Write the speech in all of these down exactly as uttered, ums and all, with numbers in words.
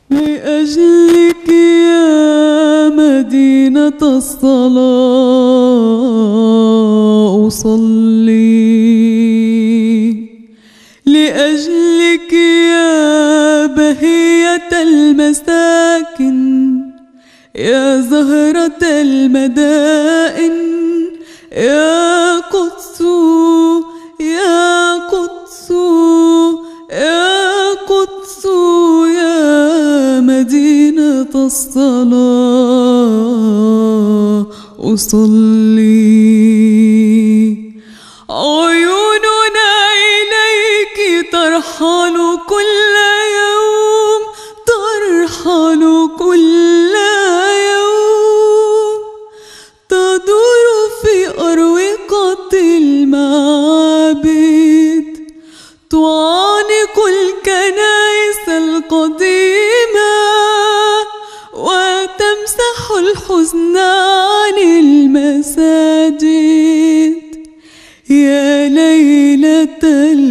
لأجلك يا مدينة الصلاة أصلي، لأجلك يا بهية المساكن، يا زهرة المدائن، يا قدس يا قدس يا قدس يا مدينة الصلاة أصلي. عيوننا إليك ترحل كل يوم، ترحل كل يوم، تدور في أروقة المعابد، تعانق الكنائس القديمة، وتمسح الحزن عن المساجد. يا ليلة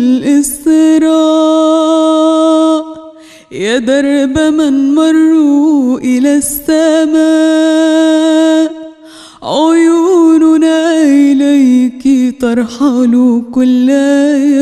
الإسراء، يا درب من مروا إلى السماء، عيوننا إليك ترحل كل يوم.